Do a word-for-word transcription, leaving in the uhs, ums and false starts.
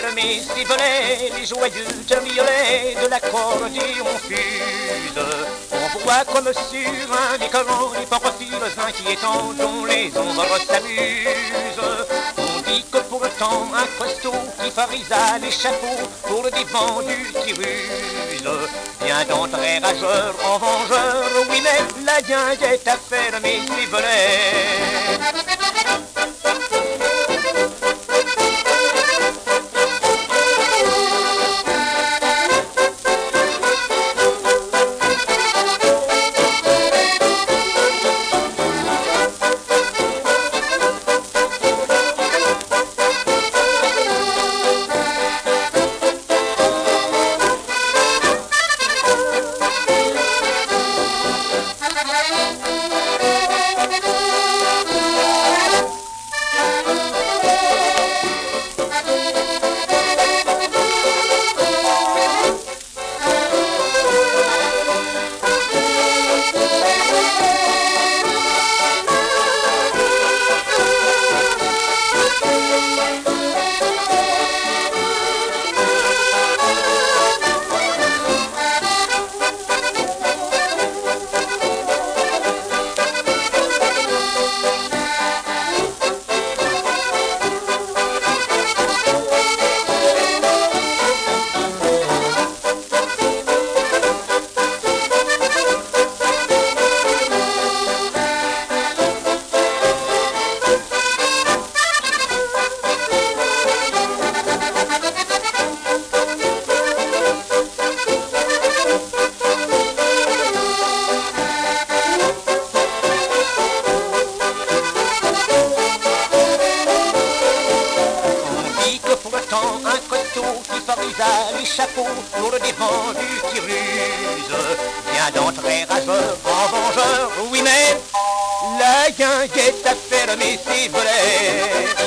mes sifflets, les joyeux violets de l'accordéon fusent. On voit comme sur un écran les profils inquiétants dont les ombres s'amusent. On dit que pour le temps un costaud qui farisa l'échafaud pour le défendu qui ruse vient d'entrer rageur en vengeur. Oui mais la guinguette a fait mes sifflets. Un costaud qui favorisa l'échafaud pour le défendu qui ruse vient d'entrer rageur en vengeur. Oui mais la guinguette a fermé ses volets.